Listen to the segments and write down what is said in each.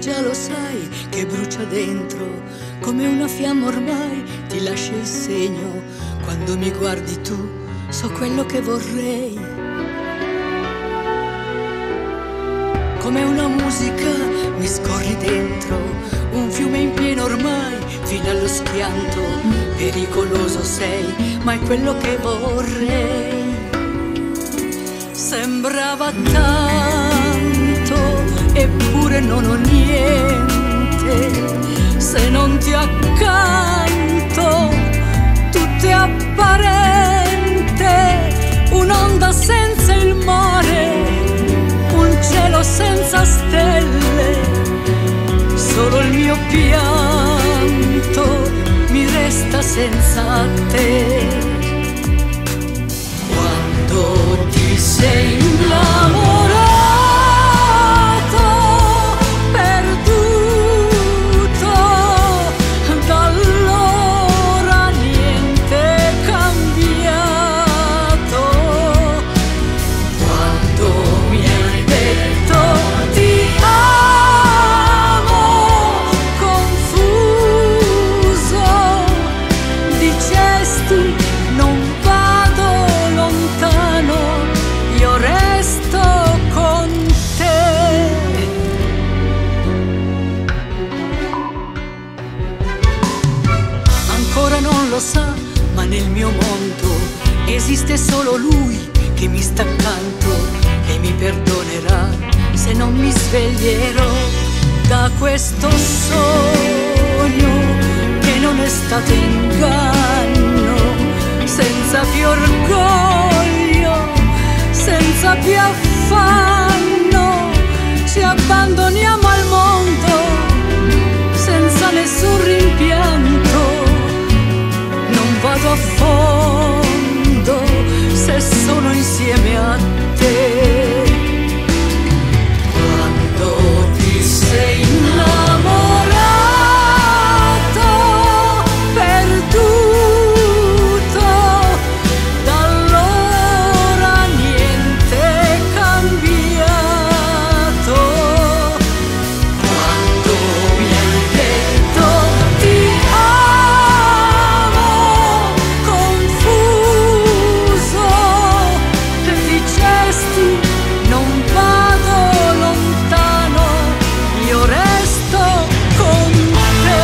già lo sai che brucia dentro, come una fiamma ormai ti lascia il segno. Quando mi guardi tu, so quello che vorrei. Come una musica mi scorri dentro, un fiume in pieno ormai, fino allo schianto. Pericoloso sei, ma è quello che vorrei. Sembrava tanto, eppure non ho niente. Se non ti accanto, tutto è apparente. Un'onda senza il mare, un cielo senza stelle. Solo il mio pianto mi resta senza te. Quando ti sei innamorato, perduto, da allora niente è cambiato. Quando mi hai detto ti amo, confuso di gesti, non vado lontano, io resto con te. Ancora non lo sa, ma nel mio mondo esiste solo lui che mi sta accanto e mi perdonerà se non mi sveglierò da questo sogno che non è stato inganno. Senza più orgoglio, senza più affanno, ci abbandoniamo al mondo senza nessun rimpianto. Non vado a fondo se sono insieme a te. Quando ti sei innamorato, perduto, da allora niente è cambiato. Quando mi hai detto ti amo, confuso di gesti, non vado lontano, io resto con te.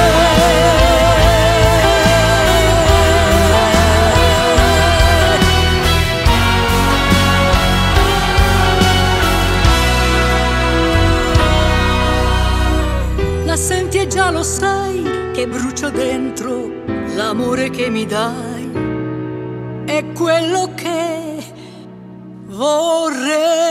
La senti e già lo sai che brucio dentro, l'amore che mi dai è quello che vorrei.